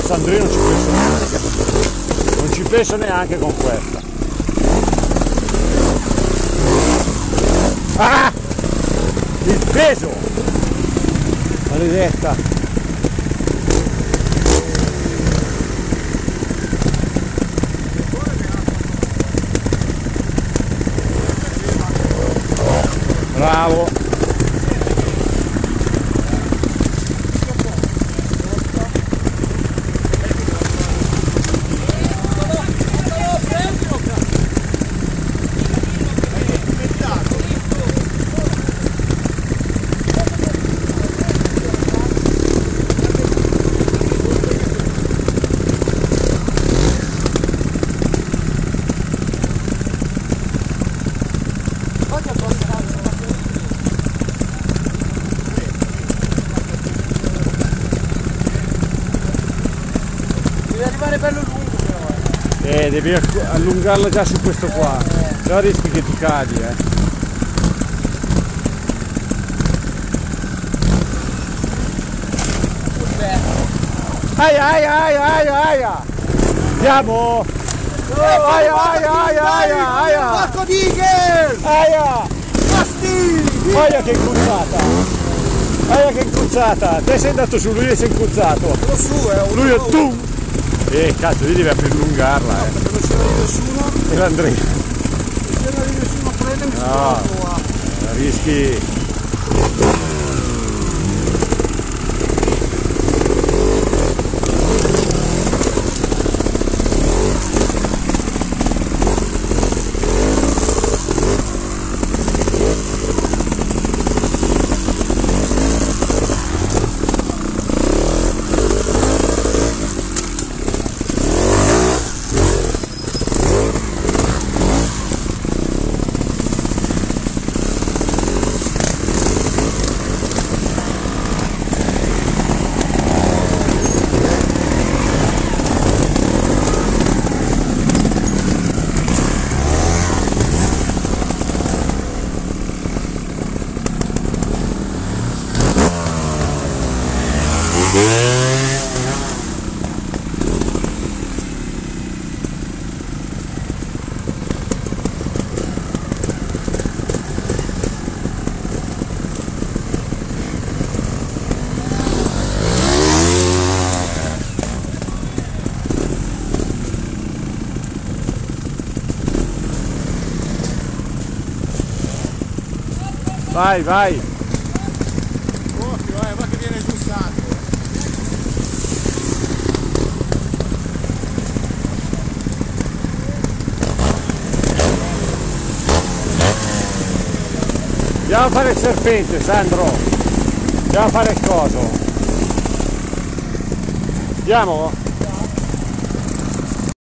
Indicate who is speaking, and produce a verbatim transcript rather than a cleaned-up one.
Speaker 1: Sandrino non ci penso neanche, non ci penso neanche con questa. Ah! Il peso! Maledetta! Bravo!
Speaker 2: Devi arrivare bello lungo però,
Speaker 1: eh. Eh, devi allungarla già su questo qua, eh. Se no rischi che ti cadi, eh. Aia, aia, aia, aia, aia! Andiamo! Oh, aia, aia, aia, aia, aia!
Speaker 2: Marco Digel!
Speaker 1: Aia!
Speaker 2: Basti!
Speaker 1: Aia che incruzzata! Aia che incruzzata! Te sei andato su, lui si è incruzzato!
Speaker 2: Sono su, eh!
Speaker 1: Lui è tu! Eh cazzo, lì devi allungarla,
Speaker 2: no,
Speaker 1: eh!
Speaker 2: perché non c'era di nessuno!
Speaker 1: E l'Andrea!
Speaker 2: Non c'era di nessuno, prende un
Speaker 1: no,
Speaker 2: qua!
Speaker 1: Rischi! Vai, vai!
Speaker 2: Occhio, eh, va che viene giù sacco!
Speaker 1: Andiamo a fare il serpente, Sandro! Andiamo a fare il coso! Andiamo?